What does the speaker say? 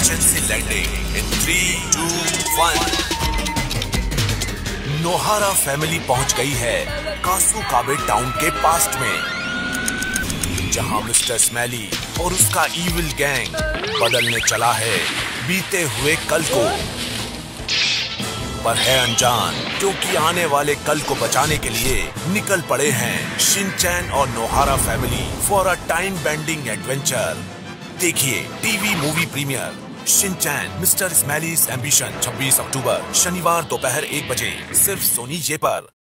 emergency landing in 3, 2, 1. Nohara family पहुंच गई है कासुकाबे टाउन के पास्ट में, जहां मिस्टर स्मेली और उसका इविल गैंग बदलने चला है बीते हुए कल को, पर है अनजान क्योंकि आने वाले कल को बचाने के लिए निकल पड़े हैं शिनचैन और Nohara family for a time bending adventure. देखिए TV movie premiere Shinchan mister Smelly's ambition 26 अक्टूबर शनिवार दोपहर 1 बजे सिर्फ सोनी जे पर।